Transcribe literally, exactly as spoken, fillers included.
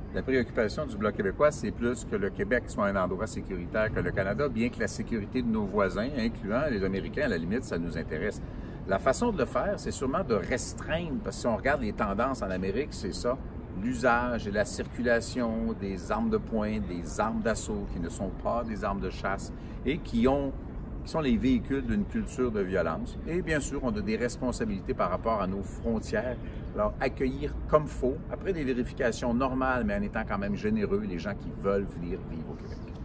La préoccupation du Bloc québécois, c'est plus que le Québec soit un endroit sécuritaire que le Canada, bien que la sécurité de nos voisins, incluant les Américains, à la limite, ça nous intéresse. La façon de le faire, c'est sûrement de restreindre, parce que si on regarde les tendances en Amérique, c'est ça, l'usage et la circulation des armes de poing, des armes d'assaut qui ne sont pas des armes de chasse et qui ont qui sont les véhicules d'une culture de violence. Et bien sûr, on a des responsabilités par rapport à nos frontières. Alors, accueillir comme faut, après des vérifications normales, mais en étant quand même généreux, les gens qui veulent venir vivre au Québec.